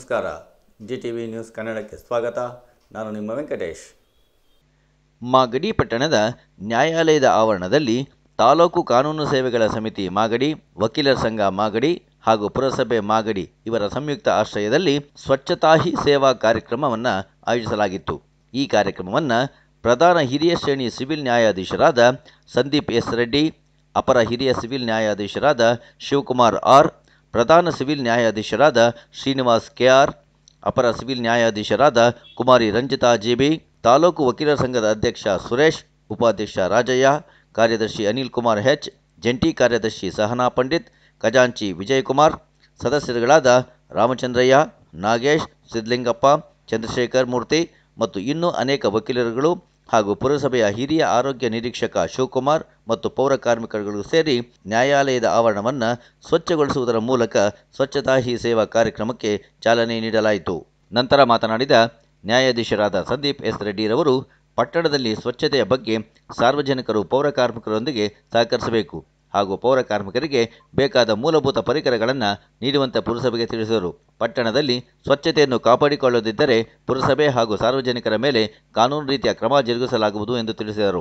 ನಮಸ್ಕಾರ. GTV news ಕನ್ನಡಕ್ಕೆ ಸ್ವಾಗತ. ನಾನು ನಿಮ್ಮ ವೆಂಕಟೇಶ್. ಮಾಗಡಿ ಪಟ್ಟಣದ ನ್ಯಾಯಾಲಯದ ಆವರಣದಲ್ಲಿ ತಾಲೂಕು ಕಾನೂನು ಸೇವೆಗಳ ಸಮಿತಿ ಮಾಗಡಿ, ವಕೀಲರ ಸಂಘ ಮಾಗಡಿ ಹಾಗೂ ಪುರಸಭೆ ಮಾಗಡಿ ಇವರ ಸಂಯುಕ್ತ ಆಶ್ರಯದಲ್ಲಿ ಸ್ವಚ್ಛತಾ ಹಿ ಸೇವಾ ಕಾರ್ಯಕ್ರಮವನ್ನು ಆಯೋಜಿಸಲಾಗಿತ್ತು. ಈ ಕಾರ್ಯಕ್ರಮವನ್ನು ಪ್ರಧಾನ ಹಿರಿಯ ಶ್ರೇಣಿ ಸಿವಿಲ್ ನ್ಯಾಯಾಧೀಶರಾದ ಸಂದೀಪ್ ಎಸ್ ರೆಡ್ಡಿ, ಅಪರ ಹಿರಿಯ ಸಿವಿಲ್ ನ್ಯಾಯಾಧೀಶರಾದ ಶಿವಕುಮಾರ್ ಆರ್, ಪ್ರಧಾನ ಸಿವಿಲ್ ನ್ಯಾಯಾಧೀಶರಾದ ಶ್ರೀನಿವಾಸ್ ಕೆಆರ್, ಅಪರ ಸಿವಿಲ್ ನ್ಯಾಯಾಧೀಶರಾದ ಕುಮಾರಿ ರಂಜಿತಾ ಜಿಬಿ, ತಾಲೂಕು ವಕೀಲರ ಸಂಘದ ಅಧ್ಯಕ್ಷ ಸುರೇಶ್, ಉಪಾಧ್ಯಕ್ಷ ರಾಜಯ್ಯ, ಕಾರ್ಯದರ್ಶಿ ಅನಿಲ್ ಕುಮಾರ್ ಹೆಚ್, ಜಂಟಿ ಕಾರ್ಯದರ್ಶಿ ಸಹನಾ ಪಂಡಿತ್, ಖಜಾಂಚಿ ವಿಜಯಕುಮಾರ್, ಸದಸ್ಯರುಗಳಾದ ರಾಮಚಂದ್ರಯ್ಯ, ನಾಗೇಶ್, ಸಿದ್ಧಲಿಂಗಪ್ಪ, ಚಂದ್ರಶೇಖರ್ ಮೂರ್ತಿ ಮತ್ತು ಇನ್ನೂ ಅನೇಕ ವಕೀಲರುಗಳು ಹಾಗೂ ಪುರಸಭೆಯ ಹಿರಿಯ ಆರೋಗ್ಯ ನಿರೀಕ್ಷಕ ಶಿವಕುಮಾರ್ ಮತ್ತು ಪೌರ ಕಾರ್ಮಿಕರುಗಳು ಸೇರಿ ನ್ಯಾಯಾಲಯದ ಆವರಣವನ್ನು ಸ್ವಚ್ಛಗೊಳಿಸುವುದರ ಮೂಲಕ ಸ್ವಚ್ಛತಾ ಹಿ ಸೇವಾ ಕಾರ್ಯಕ್ರಮಕ್ಕೆ ಚಾಲನೆ ನೀಡಲಾಯಿತು. ನಂತರ ಮಾತನಾಡಿದ ನ್ಯಾಯಾಧೀಶರಾದ ಸಂದೀಪ್ ಎಸ್ ರೆಡ್ಡಿರವರು, ಪಟ್ಟಣದಲ್ಲಿ ಸ್ವಚ್ಛತೆಯ ಬಗ್ಗೆ ಸಾರ್ವಜನಿಕರು ಪೌರ ಕಾರ್ಮಿಕರೊಂದಿಗೆ ಸಹಕರಿಸಬೇಕು ಹಾಗೂ ಪೌರ ಕಾರ್ಮಿಕರಿಗೆ ಬೇಕಾದ ಮೂಲಭೂತ ಪರಿಕರಗಳನ್ನು ನೀಡುವಂತೆ ಪುರಸಭೆಗೆ ತಿಳಿಸಿದರು. ಪಟ್ಟಣದಲ್ಲಿ ಸ್ವಚ್ಛತೆಯನ್ನು ಕಾಪಾಡಿಕೊಳ್ಳದಿದ್ದರೆ ಪುರಸಭೆ ಹಾಗೂ ಸಾರ್ವಜನಿಕರ ಮೇಲೆ ಕಾನೂನು ರೀತಿಯ ಕ್ರಮ ಜರುಗಿಸಲಾಗುವುದು ಎಂದು ತಿಳಿಸಿದರು.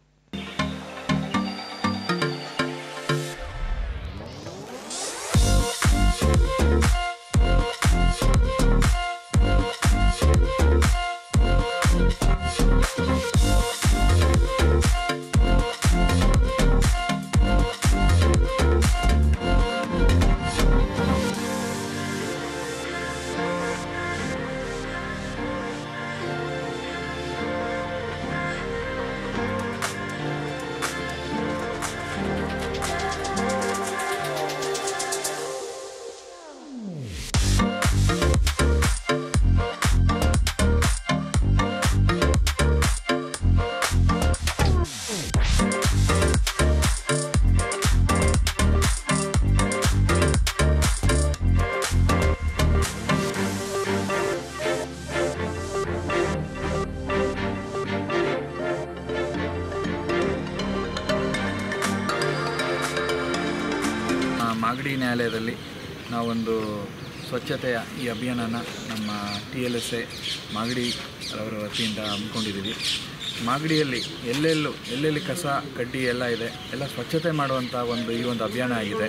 ಮಾಗಡಿ ನ್ಯಾಯಾಲಯದಲ್ಲಿ ನಾವೊಂದು ಸ್ವಚ್ಛತೆಯ ಈ ಅಭಿಯಾನನ ನಮ್ಮ TLSA ಮಾಗಡಿ ಅವರ ವತಿಯಿಂದ ಹಮ್ಮಿಕೊಂಡಿದ್ದೀವಿ. ಮಾಗಡಿಯಲ್ಲಿ ಎಲ್ಲೆಲ್ಲಿ ಕಸ ಕಡ್ಡಿ ಎಲ್ಲ ಇದೆ, ಎಲ್ಲ ಸ್ವಚ್ಛತೆ ಮಾಡುವಂಥ ಈ ಒಂದು ಅಭಿಯಾನ ಆಗಿದೆ.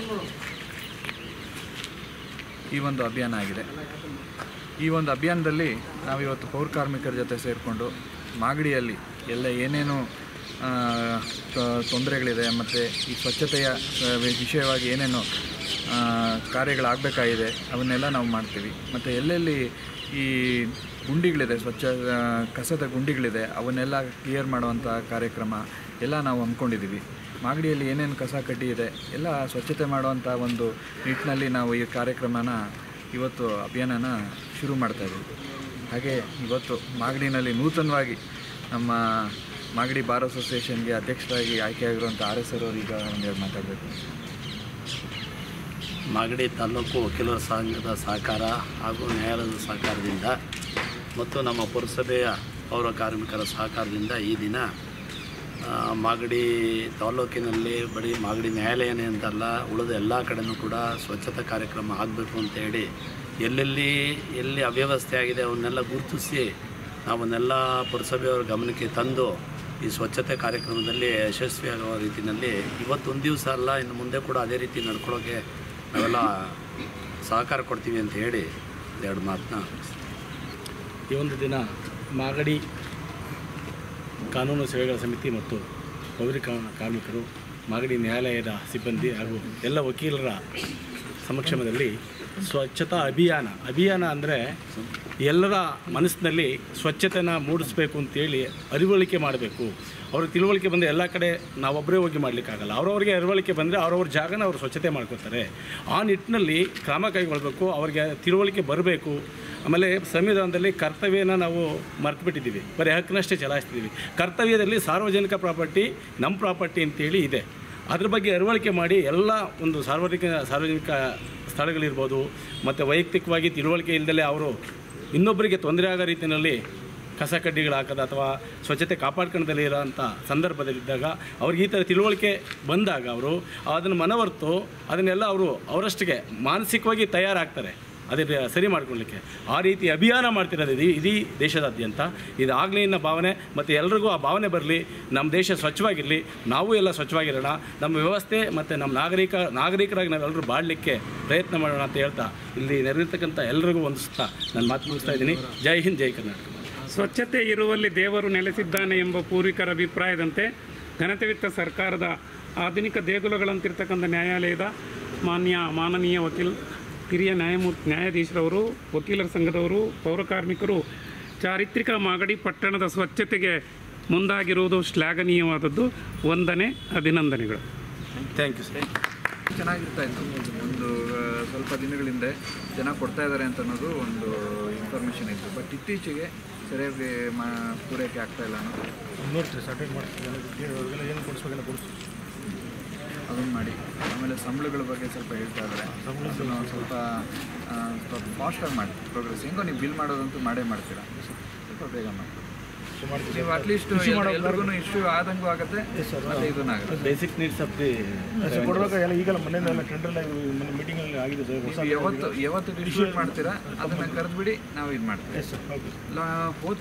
ಈ ಒಂದು ಅಭಿಯಾನದಲ್ಲಿ ನಾವಿವತ್ತು ಪೌರ ಕಾರ್ಮಿಕರ ಜೊತೆ ಸೇರಿಕೊಂಡು ಮಾಗಡಿಯಲ್ಲಿ ಎಲ್ಲ ಏನೇನು ತೊಂದರೆಗಳಿದೆ ಮತ್ತು ಈ ಸ್ವಚ್ಛತೆಯ ವಿಷಯವಾಗಿ ಏನೇನು ಕಾರ್ಯಗಳಾಗಬೇಕಾಗಿದೆ ಅವನ್ನೆಲ್ಲ ನಾವು ಮಾಡ್ತೀವಿ. ಮತ್ತು ಎಲ್ಲೆಲ್ಲಿ ಈ ಗುಂಡಿಗಳಿದೆ, ಕಸದ ಗುಂಡಿಗಳಿದೆ, ಅವನ್ನೆಲ್ಲ ಕ್ಲಿಯರ್ ಮಾಡುವಂಥ ಕಾರ್ಯಕ್ರಮ ಎಲ್ಲ ನಾವು ಹಮ್ಮಿಕೊಂಡಿದ್ದೀವಿ. ಮಾಗಡಿಯಲ್ಲಿ ಏನೇನು ಕಸ ಕಡ್ಡಿ ಇದೆ ಎಲ್ಲ ಸ್ವಚ್ಛತೆ ಮಾಡುವಂಥ ಒಂದು ನಿಟ್ಟಿನಲ್ಲಿ ನಾವು ಈ ಕಾರ್ಯಕ್ರಮನ ಇವತ್ತು ಅಭಿಯಾನನ ಶುರು ಮಾಡ್ತಾಯಿದ್ದೀವಿ. ಹಾಗೆ ಇವತ್ತು ಮಾಗಡಿನಲ್ಲಿ ನೂತನವಾಗಿ ನಮ್ಮ ಮಾಗಡಿ ಬಾರ್ ಅಸೋಸಿಯೇಷನ್ಗೆ ಅಧ್ಯಕ್ಷರಾಗಿ ಆಯ್ಕೆಯಾಗಿರುವಂಥ RS ಅವರೀಗ ಒಂದೆರಡು ಮಾತಾಡಬೇಕು. ಮಾಗಡಿ ತಾಲೂಕು ವಕೀಲರ ಸಂಘದ ಸಹಕಾರ ಹಾಗೂ ನ್ಯಾಯಾಲಯದ ಸಹಕಾರದಿಂದ ಮತ್ತು ನಮ್ಮ ಪುರಸಭೆಯ ಪೌರ ಕಾರ್ಮಿಕರ ಸಹಕಾರದಿಂದ ಈ ದಿನ ಮಾಗಡಿ ತಾಲೂಕಿನಲ್ಲಿ ಬರೀ ಮಾಗಡಿ ನ್ಯಾಯಾಲಯನೇ ಅಂತಲ್ಲ, ಉಳಿದ ಎಲ್ಲ ಕಡೆಯೂ ಕೂಡ ಸ್ವಚ್ಛತಾ ಕಾರ್ಯಕ್ರಮ ಆಗಬೇಕು ಅಂತೇಳಿ ಎಲ್ಲಿ ಅವ್ಯವಸ್ಥೆ ಆಗಿದೆ ಅವನ್ನೆಲ್ಲ ಗುರುತಿಸಿ ನಾವನ್ನೆಲ್ಲ ಪುರಸಭೆಯವರ ಗಮನಕ್ಕೆ ತಂದು ಈ ಸ್ವಚ್ಛತೆ ಕಾರ್ಯಕ್ರಮದಲ್ಲಿ ಯಶಸ್ವಿಯಾಗುವ ರೀತಿಯಲ್ಲಿ ಇವತ್ತೊಂದು ದಿವಸ ಅಲ್ಲ, ಇನ್ನು ಮುಂದೆ ಕೂಡ ಅದೇ ರೀತಿ ನಡ್ಕೊಳ್ಳೋಕ್ಕೆ ನಾವೆಲ್ಲ ಸಹಕಾರ ಕೊಡ್ತೀವಿ ಅಂತ ಹೇಳಿ ಎರಡು ಮಾತನ್ನ ಈ ಒಂದು ದಿನ ಮಾಗಡಿ ಕಾನೂನು ಸೇವೆಗಳ ಸಮಿತಿ ಮತ್ತು ಪೌರ ಕಾರ್ಮಿಕರು, ಮಾಗಡಿ ನ್ಯಾಯಾಲಯದ ಸಿಬ್ಬಂದಿ ಹಾಗೂ ಎಲ್ಲ ವಕೀಲರ ಸಮಕ್ಷಮದಲ್ಲಿ ಸ್ವಚ್ಛತಾ ಅಭಿಯಾನ ಅಂದರೆ ಎಲ್ಲರ ಮನಸ್ಸಿನಲ್ಲಿ ಸ್ವಚ್ಛತೆನ ಮೂಡಿಸ್ಬೇಕು ಅಂತೇಳಿ ಅರಿವಳಿಕೆ ಮಾಡಬೇಕು. ಅವ್ರಿಗೆ ತಿಳುವಳಿಕೆ ಬಂದರೆ ಎಲ್ಲ ಕಡೆ ನಾವೊಬ್ಬರೇ ಹೋಗಿ ಮಾಡಲಿಕ್ಕಾಗಲ್ಲ. ಅವ್ರವ್ರಿಗೆ ಅರಿವಳಿಕೆ ಬಂದರೆ ಅವ್ರವ್ರ ಜಾಗನ ಅವರು ಸ್ವಚ್ಛತೆ ಮಾಡ್ಕೋತಾರೆ. ಆ ನಿಟ್ಟಿನಲ್ಲಿ ಕ್ರಮ ಕೈಗೊಳ್ಳಬೇಕು, ಅವ್ರಿಗೆ ತಿಳುವಳಿಕೆ ಬರಬೇಕು. ಆಮೇಲೆ ಸಂವಿಧಾನದಲ್ಲಿ ಕರ್ತವ್ಯನ ನಾವು ಮರ್ತುಬಿಟ್ಟಿದ್ದೀವಿ, ಬರೀ ಹಕ್ಕನ್ನಷ್ಟೇ ಚಲಾಯಿಸ್ತಿದ್ದೀವಿ. ಕರ್ತವ್ಯದಲ್ಲಿ ಸಾರ್ವಜನಿಕ ಪ್ರಾಪರ್ಟಿ ನಮ್ಮ ಪ್ರಾಪರ್ಟಿ ಅಂತೇಳಿ ಇದೆ. ಅದ್ರ ಬಗ್ಗೆ ಅರಿವಳಿಕೆ ಮಾಡಿ ಎಲ್ಲ ಒಂದು ಸಾರ್ವಜನಿಕ ಸ್ಥಳಗಳಿರ್ಬೋದು ಮತ್ತು ವೈಯಕ್ತಿಕವಾಗಿ ತಿಳುವಳಿಕೆ ಇಲ್ಲದಲೇ ಅವರು ಇನ್ನೊಬ್ಬರಿಗೆ ತೊಂದರೆ ಆಗೋ ರೀತಿಯಲ್ಲಿ ಕಸ ಕಡ್ಡಿಗಳು ಹಾಕೋದು ಅಥವಾ ಸ್ವಚ್ಛತೆ ಕಾಪಾಡ್ಕೊಳ್ಳೋದಲ್ಲಿ ಇರೋಂಥ ಸಂದರ್ಭದಲ್ಲಿದ್ದಾಗ ಅವ್ರಿಗೆ ಈ ಥರ ತಿಳುವಳಿಕೆ ಬಂದಾಗ ಅವರು ಅದನ್ನು ಮನವರ್ತು ಅದನ್ನೆಲ್ಲ ಅವರಷ್ಟಿಗೆ ಮಾನಸಿಕವಾಗಿ ತಯಾರಾಗ್ತಾರೆ. ಅದೇ ಸರಿ ಮಾಡ್ಕೊಳ್ಳಿಕ್ಕೆ ಆ ರೀತಿ ಅಭಿಯಾನ ಮಾಡ್ತಿರೋದು ಇಡೀ ದೇಶದಾದ್ಯಂತ. ಇದಾಗಲಿ ಅನ್ನೋ ಭಾವನೆ ಮತ್ತು ಎಲ್ರಿಗೂ ಆ ಭಾವನೆ ಬರಲಿ, ನಮ್ಮ ದೇಶ ಸ್ವಚ್ಛವಾಗಿರಲಿ, ನಾವು ಎಲ್ಲ ಸ್ವಚ್ಛವಾಗಿರೋಣ, ನಮ್ಮ ವ್ಯವಸ್ಥೆ ಮತ್ತು ನಮ್ಮ ನಾಗರಿಕರಾಗಿ ನಾವೆಲ್ಲರೂ ಬಾಳಲಿಕ್ಕೆ ಪ್ರಯತ್ನ ಮಾಡೋಣ ಅಂತ ಹೇಳ್ತಾ ಇಲ್ಲಿ ನೆರೆದಿರ್ತಕ್ಕಂಥ ಎಲ್ರಿಗೂ ವಂದಿಸ್ತಾ ನಾನು ಮಾತು ಮುಗಿಸ್ತಾ ಇದ್ದೀನಿ. ಜೈ ಹಿಂದ್, ಜೈ ಕರ್ನಾಟಕ. ಸ್ವಚ್ಛತೆ ಇರುವಲ್ಲಿ ದೇವರು ನೆಲೆಸಿದ್ದಾನೆ ಎಂಬ ಪೂರ್ವಿಕರ ಅಭಿಪ್ರಾಯದಂತೆ ಘನತೆವಿತ್ತ ಸರ್ಕಾರದ ಆಧುನಿಕ ದೇಗುಲಗಳಂತಿರ್ತಕ್ಕಂಥ ನ್ಯಾಯಾಲಯದ ಮಾನನೀಯ ಹಿರಿಯ ನ್ಯಾಯಾಧೀಶರವರು, ವಕೀಲರ ಸಂಘದವರು, ಪೌರಕಾರ್ಮಿಕರು ಚಾರಿತ್ರಿಕ ಮಾಗಡಿ ಪಟ್ಟಣದ ಸ್ವಚ್ಛತೆಗೆ ಮುಂದಾಗಿರುವುದು ಶ್ಲಾಘನೀಯವಾದದ್ದು. ವಂದನೆ, ಅಭಿನಂದನೆಗಳು. Thank you sir. ಚೆನ್ನಾಗಿರ್ತಾ ಇತ್ತು. ಒಂದು ಸ್ವಲ್ಪ ದಿನಗಳಿಂದ ಜನ ಕೊಡ್ತಾ ಇದ್ದಾರೆ ಅಂತ ಅನ್ನೋದು ಒಂದು ಇನ್ಫಾರ್ಮೇಷನ್ ಇತ್ತು. ಬಟ್ ಇತ್ತೀಚೆಗೆ ಸರಿಯಾಗಿ ಪೂರೈಕೆ ಆಗ್ತಾಯಿಲ್ಲ ಅನ್ನೋದು ನೋಡ್ತೀವಿ. ಅಟೆಂಡ್ ಮಾಡ್ತೀವಿ, ಏನು ಕೊಡಿಸ್ಬೇಕೆಲ್ಲ ಕೊಡಿಸ್ತೀವಿ, ಅದನ್ನು ಮಾಡಿ. ಆಮೇಲೆ ಸಂಬಳಗಳ ಬಗ್ಗೆ ಸ್ವಲ್ಪ ಹೇಳ್ತಾ ಇದ್ದಾರೆ. ಸ್ವಲ್ಪ ಫಾಸ್ಟಾಗಿ ಮಾಡಿ ಪ್ರೋಗ್ರೆಸ್. ಹೆಂಗೋ ನೀವು ಬಿಲ್ ಮಾಡೋದಂತೂ ಮಾಡೇ ಮಾಡ್ತೀರಾ, ಸ್ವಲ್ಪ ಬೇಗ ಮಾಡಿ. ನೀವು ಅಟ್ಲೀಸ್ಟ್ ಎಲ್ಲರಿಗೂ ಇಶ್ಯೂ ಆದಂಗೂ ಆಗುತ್ತೆ, ಮತ್ತೆ ಇದನ್ನು ಆಗುತ್ತೆ. ಬೇಸಿಕ್ ನೀಡ್ಸ್ ಆಫ್ ದಿ ಕೊಡಬೇಕಾಗಲ್ಲ. ಈಗೆಲ್ಲ ಮನೆಯಲ್ಲ ಟೆಂಡರ್ ಮೀಟಿಂಗಲ್ಲಿ ಆಗಿದೆ ಸರ್. ಯಾವತ್ತು ಡಿಸ್ಟ್ರಿಬ್ಯೂಟ್ ಮಾಡ್ತೀರಾ ಅದನ್ನು ಕರೆದ್ಬಿಡಿ, ನಾವು ಇದು ಮಾಡ್ತೀವಿ. ಹೋದ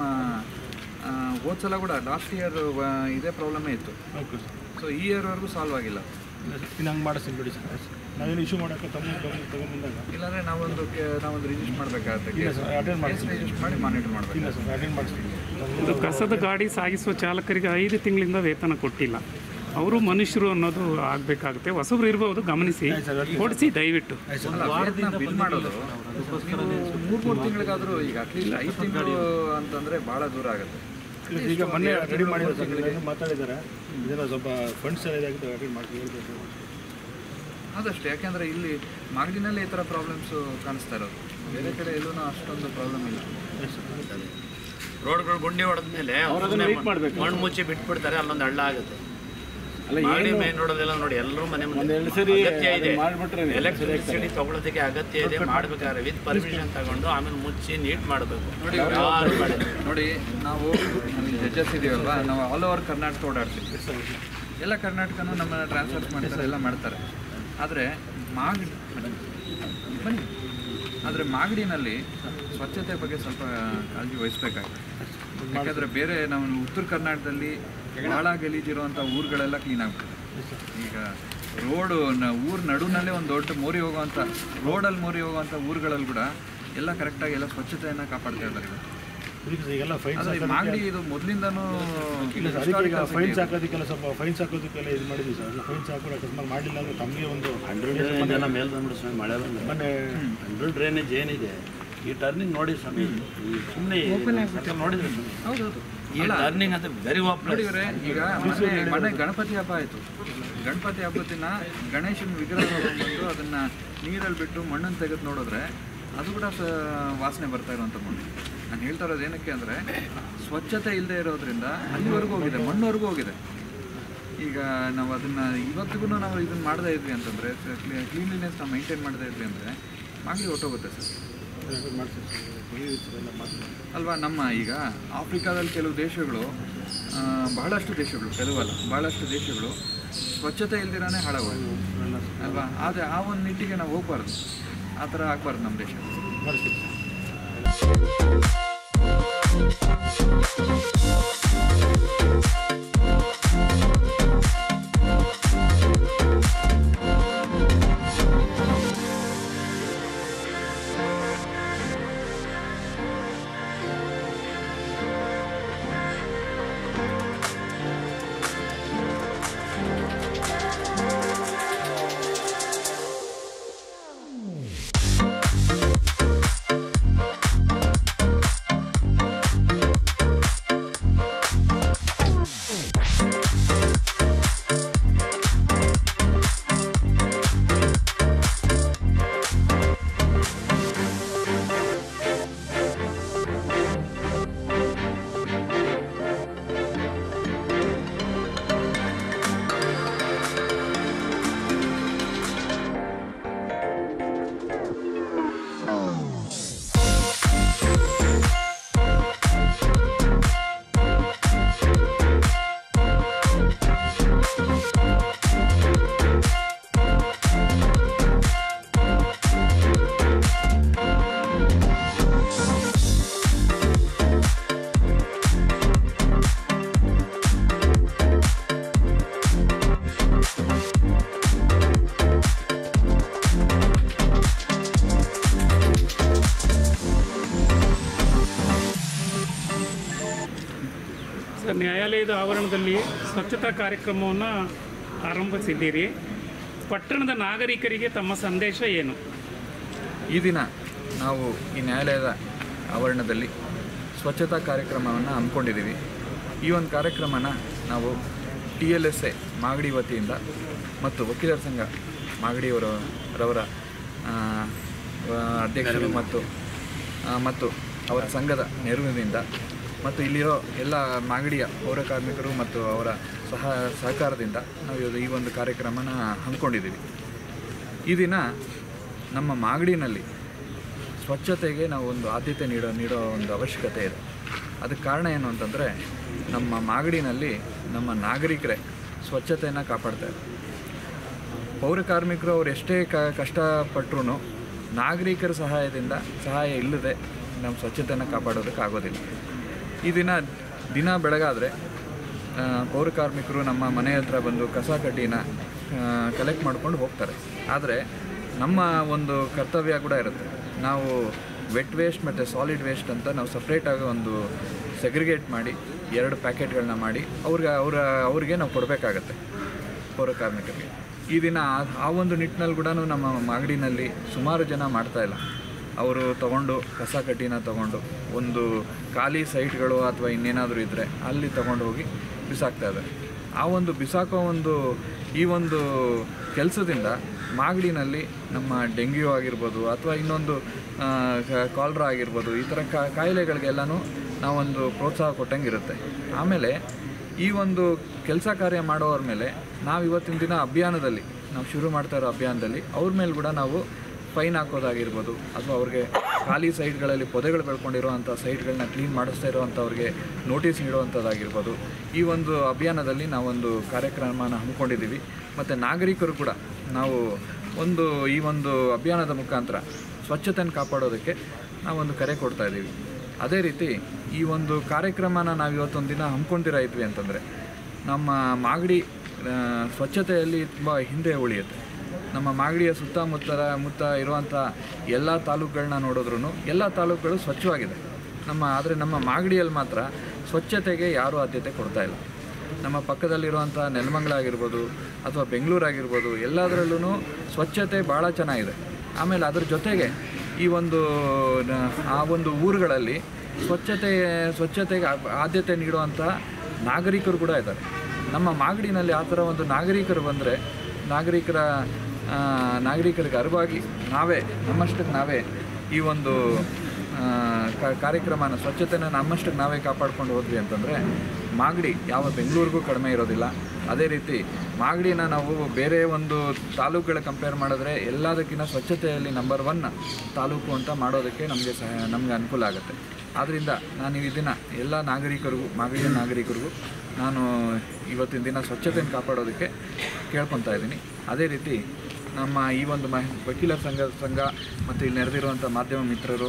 ಸಲ ಕೂಡ ಲಾಸ್ಟ್ ಇಯರ್ ಇದೇ ಪ್ರಾಬ್ಲಮೇ ಇತ್ತು. ಸೊ ಈ ಇಯರ್ವರೆಗೂ ಸಾಲ್ವ್ ಆಗಿಲ್ಲ. ಇನ್ನು ಹಂಗೆ ಮಾಡಿಸ್ತೀನಿ ಬಿಡಿ ಸರ್. ನಾವೇನು ಇಶ್ಯೂ ಮಾಡೋಕ್ಕೆ ತಗೊಂಬಂದಾಗ ಇಲ್ಲಾಂದರೆ ನಾವೊಂದು ರಿಜಿಸ್ಟರ್ ಮಾಡಬೇಕಾಗುತ್ತೆ. ಅಟೆಂಡ್ ಮಾಡ್ತೀನಿ, ರಿಜಿಸ್ಟರ್ ಮಾಡಿ ಮಾನಿಟರ್ ಮಾಡಬೇಕು. ಇಲ್ಲ ಸರ್, ಅಟೆಂಡ್ ಮಾಡಿಸ್ತೀನಿ. ಇದು ಕಸದ ಗಾಡಿ ಸಾಗಿಸುವ ಚಾಲಕರಿಗೆ 5 ತಿಂಗಳಿಂದ ವೇತನ ಕೊಟ್ಟಿಲ್ಲ. ಅವರು ಮನುಷ್ಯರು ಅನ್ನೋದು ಆಗಬೇಕಾಗುತ್ತೆ. ಹೊಸಬ್ರು ಇರ್ಬೋದು, ಗಮನಿಸಿ, ಕೊಡಿಸಿ ದಯವಿಟ್ಟು. ಬಿಲ್ ಮಾಡೋದು ನೀವು 3 ತಿಂಗಳಿಗಾದರೂ, ಈಗ ಅಟ್ಲೀಸ್ಟ್ 5 ತಿಂಗಳು ಅಂತಂದರೆ ಭಾಳ ದೂರ ಆಗುತ್ತೆ. ಈಗ ಮೊನ್ನೆ ರೆಡಿ ಮಾಡಿರೋ ಮಾತಾಡಿದ್ದಾರೆ, ಇದೆಲ್ಲ ಸ್ವಲ್ಪ ಫಂಡ್ಸ್ ಇದಾಗಿದೆ, ಅಟೆಂಡ್ ಮಾಡ್ತೀವಿ. ಆದಷ್ಟು, ಯಾಕೆಂದರೆ ಇಲ್ಲಿ ಮಾಗಡಿನಲ್ಲೇ ಈ ಥರ ಪ್ರಾಬ್ಲಮ್ಸು ಕಾಣಿಸ್ತಾ ಇರೋದು. ಬೇರೆ ಕಡೆ ಎಲ್ಲೂ ಅಷ್ಟೊಂದು ಪ್ರಾಬ್ಲಮ್ ಇಲ್ಲ. ರೋಡ್ಗಳು ಗುಂಡಿ ಹೊಡೆದ್ಮೇಲೆ ಮಣ್ಣು ಮುಚ್ಚಿ ಬಿಟ್ಬಿಡ್ತಾರೆ, ಅಲ್ಲೊಂದು ಹಳ್ಳ ಆಗುತ್ತೆ. ಮೇನ್ ರೋಡಲ್ಲೆಲ್ಲ ನೋಡಿ ಎಲ್ಲರೂ ಮನೆ ಅಗತ್ಯ ಇದೆ, ಎಲೆಕ್ಟ್ರಿಸಿಟಿ ತಗೊಳ್ಳೋದಕ್ಕೆ ಅಗತ್ಯ ಇದೆ. ಮಾಡ್ಬೇಕಾದ್ರೆ ವಿತ್ ಪರ್ಮಿಷನ್ ತಗೊಂಡು ಆಮೇಲೆ ಮುಚ್ಚಿ ನೀಟ್ ಮಾಡಬೇಕು. ನೋಡಿ, ನಾವು ಜಡ್ಜಸ್ ಇದೀವಲ್ವಾ, ನಾವು ಆಲ್ ಓವರ್ ಕರ್ನಾಟಕ ಓಡಾಡ್ತೀವಿ. ಎಲ್ಲ ಕರ್ನಾಟಕನೂ ನಮ್ಮನ್ನು ಟ್ರಾನ್ಸ್ಫರ್ ಮಾಡ್ತಾರೆ, ಎಲ್ಲ ಮಾಡ್ತಾರೆ. ಆದರೆ ಮಾಗಡಿನಲ್ಲಿ ಸ್ವಚ್ಛತೆ ಬಗ್ಗೆ ಸ್ವಲ್ಪ ಕಾಳಜಿ ವಹಿಸ್ಬೇಕಾಗುತ್ತೆ. ಯಾಕಂದರೆ ಬೇರೆ ನಾವು ಉತ್ತರ ಕರ್ನಾಟಕದಲ್ಲಿ ಭಾಳ ಗಲೀಜಿರುವಂಥ ಊರುಗಳೆಲ್ಲ ಕ್ಲೀನ್ ಆಗ್ಬಿಡುತ್ತೆ. ಈಗ ಊರು ನಡುನಲ್ಲೇ ಒಂದು ದೊಡ್ಡ ಮೋರಿ ಹೋಗುವಂಥ ಊರುಗಳಲ್ಲಿ ಕೂಡ ಎಲ್ಲ ಕರೆಕ್ಟಾಗಿ ಎಲ್ಲ ಸ್ವಚ್ಛತೆಯನ್ನು ಕಾಪಾಡ್ತಾ ಇದ್ದಾರೆ. ಈಗೆಲ್ಲ ಮಾಗಡಿ ಇದು ಮೊದಲಿಂದನೂ ಫೈನ್ಸ್ ಹಾಕೋದಕ್ಕೆಲ್ಲ ಸ್ವಲ್ಪ ಫೈನ್ಸ್ ಹಾಕೋದಕ್ಕೆಲ್ಲ ಇದು ಮಾಡಿದ್ವಿ ಸರ್. ಫೈನ್ಸ್ ಹಾಕೋದು ಅಕಸ್ಮಾತ್ ಮಾಡಿಲ್ಲ ಅಂದರೆ ತಮಗೆ ಒಂದು 100 ಜನ ಮೇಲೆ ಬಂದ್ಬಿಡು ಮಳೆ ಬಂದು. ಮೊನ್ನೆ ಅಂಡರ್ ಡ್ರೈನೇಜ್ ಏನಿದೆ ಈ ಟರ್ನಿಂಗ್ ನೋಡಿ ಸ್ವಾಮಿ, ಸುಮ್ಮನೆ ನೋಡಿದ್ರೆ ಈ ಟರ್ನಿಂಗ್ ಅಂತ ವೆರಿ ಓಪನ್ ನೋಡಿದರೆ. ಈಗ ಮೊನ್ನೆ ಗಣಪತಿ ಹಬ್ಬ ಆಯಿತು. ಗಣಪತಿ ಹಬ್ಬದ ದಿನ ಗಣೇಶನ ವಿಗ್ರಹ ಬಂದು ಅದನ್ನು ನೀರಲ್ಲಿ ಬಿಟ್ಟು ಮಣ್ಣನ್ನು ತೆಗೆದು ನೋಡಿದ್ರೆ ಅದು ಕೂಡ ವಾಸನೆ ಬರ್ತಾ ಇರುವಂಥ ಮಣ್ಣು. ನಾನು ಹೇಳ್ತಾ ಇರೋದು ಏನಕ್ಕೆ ಅಂದರೆ, ಸ್ವಚ್ಛತೆ ಇಲ್ಲದೆ ಇರೋದ್ರಿಂದ ಅಲ್ಲಿವರೆಗೂ ಹೋಗಿದೆ, ಮಣ್ಣುವರೆಗೂ ಹೋಗಿದೆ. ಈಗ ನಾವು ಅದನ್ನು ಇವತ್ತಿಗೂ ನಾವು ಇದನ್ನು ಮಾಡದೇ ಇದ್ವಿ ಅಂತಂದರೆ, ಕ್ಲೀನ್ಲಿನೆಸ್ ನಾವು ಮೈಂಟೈನ್ ಮಾಡದೇ ಇದ್ವಿ ಅಂದರೆ ಮಾಗಡಿ ಹೊಟ್ಟೋಗುತ್ತೆ ಸರ್ ಅಲ್ವಾ. ನಮ್ಮ ಈಗ ಆಫ್ರಿಕಾದಲ್ಲಿ ಕೆಲವು ದೇಶಗಳು, ಬಹಳಷ್ಟು ದೇಶಗಳು, ಕೆಲವಲ್ಲ ಬಹಳಷ್ಟು ದೇಶಗಳು ಸ್ವಚ್ಛತೆ ಇಲ್ದಿರಾನೇ ಹಾಳಾಗೋದು ಅಲ್ವಾ. ಆದರೆ ಆ ಒಂದು ನಿಟ್ಟಿಗೆ ನಾವು ಹೋಗ್ಬಾರ್ದು, ಆ ಥರ ಆಗಬಾರ್ದು ನಮ್ಮ ದೇಶ. ಈಗ ನ್ಯಾಯಾಲಯದ ಆವರಣದಲ್ಲಿ ಸ್ವಚ್ಛತಾ ಕಾರ್ಯಕ್ರಮವನ್ನು ಆರಂಭಿಸಿದ್ದೀರಿ. ಪಟ್ಟಣದ ನಾಗರಿಕರಿಗೆ ತಮ್ಮ ಸಂದೇಶ ಏನು? ಈ ದಿನ ನಾವು ಈ ನ್ಯಾಯಾಲಯದ ಆವರಣದಲ್ಲಿ ಸ್ವಚ್ಛತಾ ಕಾರ್ಯಕ್ರಮವನ್ನು ಹಮ್ಮಿಕೊಂಡಿದ್ದೀವಿ. ಈ ಒಂದು ಕಾರ್ಯಕ್ರಮನ ನಾವು TLSA ಮಾಗಡಿ ವತಿಯಿಂದ ಮತ್ತು ವಕೀಲರ ಸಂಘ ಮಾಗಡಿಯವರವರ ಅಧ್ಯಕ್ಷರು ಮತ್ತು ಅವರ ಸಂಘದ ನೆರವಿನಿಂದ ಮತ್ತು ಇಲ್ಲಿರೋ ಎಲ್ಲ ಮಾಗಡಿಯ ಪೌರ ಕಾರ್ಮಿಕರು ಮತ್ತು ಅವರ ಸಹಕಾರದಿಂದ ನಾವು ಈ ಒಂದು ಕಾರ್ಯಕ್ರಮನ ಹಮ್ಮಿಕೊಂಡಿದ್ದೀವಿ. ಈ ದಿನ ನಮ್ಮ ಮಾಗಡಿನಲ್ಲಿ ಸ್ವಚ್ಛತೆಗೆ ನಾವು ಒಂದು ಆದ್ಯತೆ ನೀಡೋ ಒಂದು ಅವಶ್ಯಕತೆ ಇದೆ. ಅದಕ್ಕೆ ಕಾರಣ ಏನು ಅಂತಂದರೆ, ನಮ್ಮ ಮಾಗಡಿನಲ್ಲಿ ನಮ್ಮ ನಾಗರಿಕರೇ ಸ್ವಚ್ಛತೆಯನ್ನು ಕಾಪಾಡ್ತಾರೆ. ಪೌರ ಕಾರ್ಮಿಕರು ಅವ್ರು ಎಷ್ಟೇ ಕಷ್ಟಪಟ್ಟರೂ ನಾಗರಿಕರ ಸಹಾಯ ಇಲ್ಲದೆ ನಮ್ಮ ಸ್ವಚ್ಛತೆಯನ್ನು ಕಾಪಾಡೋದಕ್ಕೆ ಆಗೋದಿಲ್ಲ. ಈ ದಿನ ಬೆಳಗಾದರೆ ಪೌರ ಕಾರ್ಮಿಕರು ನಮ್ಮ ಮನೆ ಹತ್ರ ಬಂದು ಕಸ ಕಡ್ಡಿನ ಕಲೆಕ್ಟ್ ಮಾಡ್ಕೊಂಡು ಹೋಗ್ತಾರೆ. ಆದರೆ ನಮ್ಮ ಒಂದು ಕರ್ತವ್ಯ ಕೂಡ ಇರುತ್ತೆ. ನಾವು ವೆಟ್ ವೇಸ್ಟ್ ಮತ್ತು ಸಾಲಿಡ್ ವೇಸ್ಟ್ ಅಂತ ನಾವು ಸಪ್ರೇಟಾಗಿ ಒಂದು ಸೆಗ್ರಿಗೇಟ್ ಮಾಡಿ 2 ಪ್ಯಾಕೆಟ್ಗಳನ್ನ ಮಾಡಿ ಅವ್ರಿಗೆ ನಾವು ಕೊಡಬೇಕಾಗತ್ತೆ ಪೌರ ಕಾರ್ಮಿಕರಿಗೆ. ಈ ದಿನ ಆ ಒಂದು ನಿಟ್ಟಿನಲ್ಲಿ ಕೂಡ ನಮ್ಮ ಮಾಗಡಿನಲ್ಲಿ ಸುಮಾರು ಜನ ಮಾಡ್ತಾಯಿಲ್ಲ. ಅವರು ತಗೊಂಡು ಕಸ ಕಡ್ಡಿನ ತಗೊಂಡು ಒಂದು ಖಾಲಿ ಸೈಟ್ಗಳು ಅಥವಾ ಇನ್ನೇನಾದರೂ ಇದ್ದರೆ ಅಲ್ಲಿ ತಗೊಂಡು ಹೋಗಿ ಬಿಸಾಕ್ತಾಯಿದ್ದಾರೆ. ಆ ಒಂದು ಬಿಸಾಕೋ ಈ ಒಂದು ಕೆಲಸದಿಂದ ಮಾಗಡಿನಲ್ಲಿ ನಮ್ಮ ಡೆಂಗ್ಯೂ ಆಗಿರ್ಬೋದು ಅಥವಾ ಇನ್ನೊಂದು ಕಾಲ್ರಾ ಆಗಿರ್ಬೋದು, ಈ ಥರ ಕಾಯಿಲೆಗಳಿಗೆಲ್ಲನೂ ನಾವೊಂದು ಪ್ರೋತ್ಸಾಹ ಕೊಟ್ಟಂಗಿರುತ್ತೆ. ಆಮೇಲೆ ಈ ಒಂದು ಕೆಲಸ ಕಾರ್ಯ ಮಾಡೋರ ಮೇಲೆ ನಾವು ಇವತ್ತಿನ ದಿನ ಅಭಿಯಾನದಲ್ಲಿ ನಾವು ಶುರು ಮಾಡ್ತಾ ಇರೋ ಅಭಿಯಾನದಲ್ಲಿ ಅವ್ರ ಮೇಲೆ ಕೂಡ ನಾವು ಫೈನ್ ಹಾಕೋದಾಗಿರ್ಬೋದು ಅಥವಾ ಅವ್ರಿಗೆ ಖಾಲಿ ಸೈಟ್ಗಳಲ್ಲಿ ಪೊದೆಗಳು ಬೆಳ್ಕೊಂಡಿರೋವಂಥ ಸೈಟ್ಗಳನ್ನ ಕ್ಲೀನ್ ಮಾಡಿಸ್ತಾ ಇರೋವಂಥವ್ರಿಗೆ ನೋಟಿಸ್ ನೀಡುವಂಥದ್ದಾಗಿರ್ಬೋದು. ಈ ಒಂದು ಅಭಿಯಾನದಲ್ಲಿ ನಾವೊಂದು ಕಾರ್ಯಕ್ರಮನ ಹಮ್ಮಿಕೊಂಡಿದ್ದೀವಿ. ಮತ್ತು ನಾಗರಿಕರು ಕೂಡ ನಾವು ಈ ಒಂದು ಅಭಿಯಾನದ ಮುಖಾಂತರ ಸ್ವಚ್ಛತೆಯನ್ನು ಕಾಪಾಡೋದಕ್ಕೆ ನಾವೊಂದು ಕರೆ ಕೊಡ್ತಾಯಿದ್ದೀವಿ. ಅದೇ ರೀತಿ ಈ ಒಂದು ಕಾರ್ಯಕ್ರಮನ ನಾವು ಇವತ್ತೊಂದು ದಿನ ಹಮ್ಮಿಕೊಂಡಿರಾಯಿದ್ವಿ ಅಂತಂದರೆ ನಮ್ಮ ಮಾಗಡಿ ಸ್ವಚ್ಛತೆಯಲ್ಲಿ ತುಂಬ ಹಿಂದೆ ಉಳಿಯುತ್ತೆ. ನಮ್ಮ ಮಾಗಡಿಯ ಸುತ್ತಮುತ್ತ ಇರುವಂಥ ಎಲ್ಲ ತಾಲೂಕುಗಳನ್ನ ನೋಡಿದ್ರೂ ಎಲ್ಲ ತಾಲೂಕುಗಳು ಸ್ವಚ್ಛವಾಗಿದೆ. ಆದರೆ ನಮ್ಮ ಮಾಗಡಿಯಲ್ಲಿ ಮಾತ್ರ ಸ್ವಚ್ಛತೆಗೆ ಯಾರೂ ಆದ್ಯತೆ ಕೊಡ್ತಾಯಿಲ್ಲ. ನಮ್ಮ ಪಕ್ಕದಲ್ಲಿರುವಂಥ ನೆಲಮಂಗಲ ಆಗಿರ್ಬೋದು ಅಥವಾ ಬೆಂಗಳೂರು ಆಗಿರ್ಬೋದು, ಎಲ್ಲದರಲ್ಲೂ ಸ್ವಚ್ಛತೆ ಭಾಳ ಚೆನ್ನಾಗಿದೆ. ಆಮೇಲೆ ಅದ್ರ ಜೊತೆಗೆ ಆ ಒಂದು ಊರುಗಳಲ್ಲಿ ಸ್ವಚ್ಛತೆಗೆ ಆದ್ಯತೆ ನೀಡುವಂಥ ನಾಗರಿಕರು ಕೂಡ ಇದ್ದಾರೆ. ನಮ್ಮ ಮಾಗಡಿನಲ್ಲಿ ಆ ಥರ ಒಂದು ನಾಗರಿಕರು ಬಂದರೆ ನಾಗರಿಕರಿಗೆ ಅರಿವಾಗಿ ನಮ್ಮಷ್ಟಕ್ಕೆ ನಾವೇ ಈ ಒಂದು ಕಾರ್ಯಕ್ರಮನ ಸ್ವಚ್ಛತೆನ ನಮ್ಮಷ್ಟಕ್ಕೆ ನಾವೇ ಕಾಪಾಡ್ಕೊಂಡು ಹೋದ್ವಿ ಅಂತಂದರೆ ಮಾಗಡಿ ಯಾವ ಬೆಂಗಳೂರಿಗೂ ಕಡಿಮೆ ಇರೋದಿಲ್ಲ. ಅದೇ ರೀತಿ ಮಾಗಡಿನ ನಾವು ಬೇರೆ ಒಂದು ತಾಲೂಕುಗಳ ಕಂಪೇರ್ ಮಾಡಿದ್ರೆ ಎಲ್ಲದಕ್ಕಿಂತ ಸ್ವಚ್ಛತೆಯಲ್ಲಿ ನಂಬರ್ 1 ತಾಲೂಕು ಅಂತ ಮಾಡೋದಕ್ಕೆ ನಮಗೆ ಅನುಕೂಲ ಆಗುತ್ತೆ. ಆದ್ದರಿಂದ ನಾನು ಈ ದಿನ ಎಲ್ಲ ಮಾಗಡಿಯ ನಾಗರಿಕರಿಗೂ ನಾನು ಇವತ್ತಿನ ದಿನ ಸ್ವಚ್ಛತೆಯನ್ನು ಕಾಪಾಡೋದಕ್ಕೆ ಕೇಳ್ಕೊತಾ ಇದ್ದೀನಿ. ಅದೇ ರೀತಿ ನಮ್ಮ ಈ ಒಂದು ವಕೀಲರ ಸಂಘ ಮತ್ತು ಇಲ್ಲಿ ನೆರೆದಿರುವಂಥ ಮಾಧ್ಯಮ ಮಿತ್ರರು,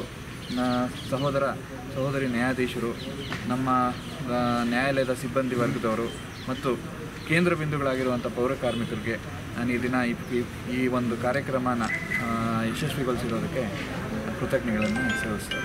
ಸಹೋದರಿ ನ್ಯಾಯಾಧೀಶರು, ನಮ್ಮ ನ್ಯಾಯಾಲಯದ ಸಿಬ್ಬಂದಿ ವರ್ಗದವರು ಮತ್ತು ಕೇಂದ್ರ ಬಿಂದುಗಳಾಗಿರುವಂಥ ಪೌರ ಕಾರ್ಮಿಕರಿಗೆ ನಾನು ಈ ದಿನ ಈ ಒಂದು ಕಾರ್ಯಕ್ರಮನ ಯಶಸ್ವಿಗೊಳಿಸಿರೋದಕ್ಕೆ ಕೃತಜ್ಞತೆಗಳನ್ನು ಸಲ್ಲಿಸ್ತೇನೆ.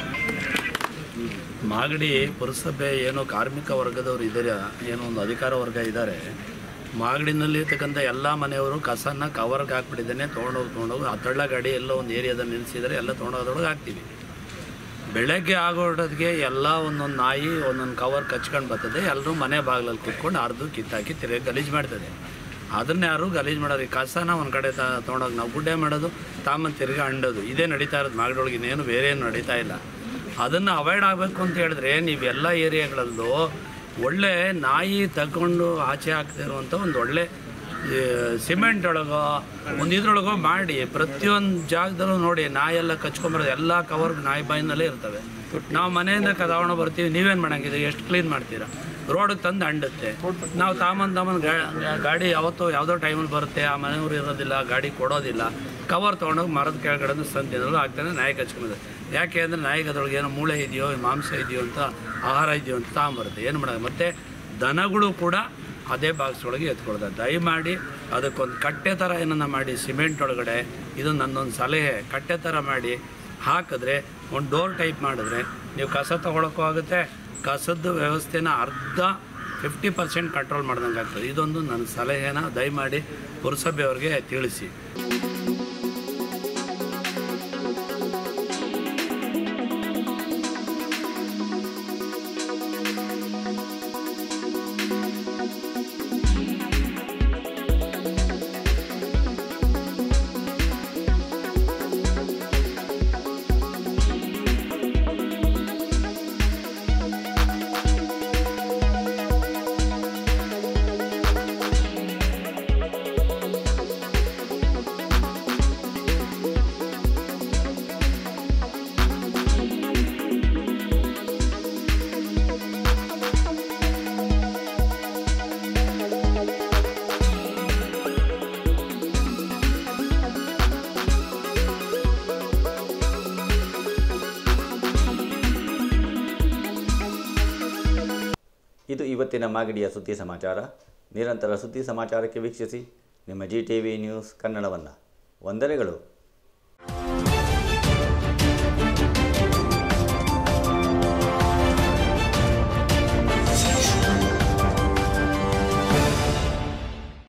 ಮಾಗಡಿ ಪುರಸಭೆ ಏನೋ ಕಾರ್ಮಿಕ ವರ್ಗದವರು ಇದ್ದಾರೆ, ಏನೋ ಒಂದು ಅಧಿಕಾರ ವರ್ಗ ಇದ್ದಾರೆ. ಮಾಗಡಿನಲ್ಲಿ ಇರ್ತಕ್ಕಂಥ ಎಲ್ಲ ಮನೆಯವರು ಕಸನ ಕವರ್ಗೆ ಹಾಕ್ಬಿಟ್ಟಿದ್ದೇನೆ, ತೊಗೊಂಡೋಗಿ ಆ ತಳ್ಳ ಗಾಡಿ ಎಲ್ಲ ಒಂದು ಏರಿಯಾದಲ್ಲಿ ನಿಲ್ಲಿಸಿದರೆ ಎಲ್ಲ ತೊಗೊಂಡೋದ್ರೊಳಗೆ ಹಾಕ್ತೀವಿ. ಬೆಳಗ್ಗೆ ಆಗೋಟೊತ್ತಿಗೆ ಎಲ್ಲ ಒಂದೊಂದು ನಾಯಿ ಒಂದೊಂದು ಕವರ್ ಕಚ್ಕೊಂಡು ಬರ್ತದೆ. ಎಲ್ಲರೂ ಮನೆ ಬಾಗಿಲಲ್ಲಿ ಕೂತ್ಕೊಂಡು ಅರ್ದು ಕಿತ್ತಾಕಿ ತಿರುಗಿ ಗಲೀಜು ಮಾಡ್ತದೆ. ಅದನ್ನ ಯಾರು ಗಲೀಜು ಮಾಡೋದು, ಈ ಕಸನ ಒಂದು ಕಡೆ ತೊಗೊಂಡೋಗಿ ನಾವು ಗುಡ್ಡೆ ಮಾಡೋದು, ತಿರುಗಿ ಅಂಡೋದು, ಇದೇ ನಡೀತಾ ಇರೋದು ಮಾಗಡಿಯೊಳಗೆ. ಇನ್ನೇನು ಬೇರೆ ಏನು ನಡೀತಾ ಇಲ್ಲ. ಅದನ್ನು ಅವಾಯ್ಡ್ ಆಗಬೇಕು ಅಂತ ಹೇಳಿದ್ರೆ ನೀವೆಲ್ಲ ಏರಿಯಾಗಳಲ್ಲೂ ಒಳ್ಳೆ ನಾಯಿ ತಗೊಂಡು ಆಚೆ ಹಾಕ್ತಿರುವಂಥ ಒಂದು ಒಳ್ಳೆ ಸಿಮೆಂಟ್ ಒಳಗೋ ಒಂದು ಇದ್ರೊಳಗೋ ಮಾಡಿ ಪ್ರತಿಯೊಂದು ಜಾಗದಲ್ಲೂ ನೋಡಿ ನಾಯೆಲ್ಲ ಕಚ್ಕೊಂಬರೋದು. ಎಲ್ಲ ಕವರ್ಗೆ ನಾಯಿ ಬಾಯಿನಲ್ಲೇ ಇರ್ತವೆ. ನಾವು ಮನೆಯಿಂದ ತಗೊಂಡು ಬರ್ತೀವಿ, ನೀವೇನು ಮಾಡೋಂಗಿದೆ, ಎಷ್ಟು ಕ್ಲೀನ್ ಮಾಡ್ತೀರಾ? ರೋಡಿಗೆ ತಂದು ಅಂಡುತ್ತೆ. ನಾವು ತಾಮನ್ ಗಾಡಿ ಯಾವುದೋ ಟೈಮಲ್ಲಿ ಬರುತ್ತೆ, ಆ ಮನೆಯವರು ಇರೋದಿಲ್ಲ, ಗಾಡಿ ಕೊಡೋದಿಲ್ಲ. ಕವರ್ ತೊಗೊಂಡೋಗಿ ಮರದ ಕೆಳಗಡೆ ಸಂತಿನಲ್ಲೂ ಆಗ್ತಾನೆ ನಾಯಿ ಕಚ್ಕೊಂಬೋದು. ಯಾಕೆ ಅಂದರೆ ನಾಯಿಗೆ ಅದ್ರೊಳಗೆ ಏನೋ ಮೂಳೆ ಇದೆಯೋ, ಮಾಂಸ ಇದೆಯೋ ಅಂತ, ಆಹಾರ ಇದೆಯೋ ಅಂತ ತಗೊಂಬರುತ್ತೆ. ಏನು ಮಾಡೋದು? ಮತ್ತು ದನಗಳು ಕೂಡ ಅದೇ ಬಾಕ್ಸ್ ಒಳಗೆ ಎತ್ಕೊಳ್ತಾರೆ. ದಯಮಾಡಿ ಅದಕ್ಕೊಂದು ಕಟ್ಟೆ ಥರ ಏನನ್ನ ಮಾಡಿ ಸಿಮೆಂಟ್ ಒಳಗಡೆ, ಇದು ನನ್ನೊಂದು ಸಲಹೆ, ಕಟ್ಟೆ ಥರ ಮಾಡಿ ಹಾಕಿದ್ರೆ ಒಂದು ಡೋರ್ ಟೈಪ್ ಮಾಡಿದ್ರೆ ನೀವು ಕಸ ತೊಗೊಳಕ್ಕೂ ಆಗುತ್ತೆ. ಕಸದ ವ್ಯವಸ್ಥೆನ ಅರ್ಧ 50% ಕಂಟ್ರೋಲ್ ಮಾಡ್ದಂಗೆ ಆಗ್ತದೆ. ಇದೊಂದು ನನ್ನ ಸಲಹೆನ ದಯಮಾಡಿ ಪುರಸಭೆಯವ್ರಿಗೆ ತಿಳಿಸಿ. ಇದು ಇವತ್ತಿನ ಮಾಗಡಿಯ ಸುದ್ದಿ ಸಮಾಚಾರ. ನಿರಂತರ ಸುದ್ದಿ ಸಮಾಚಾರಕ್ಕೆ ವೀಕ್ಷಿಸಿ ನಿಮ್ಮ GTV ನ್ಯೂಸ್ ಕನ್ನಡವನ್ನು. ವಂದನೆಗಳು.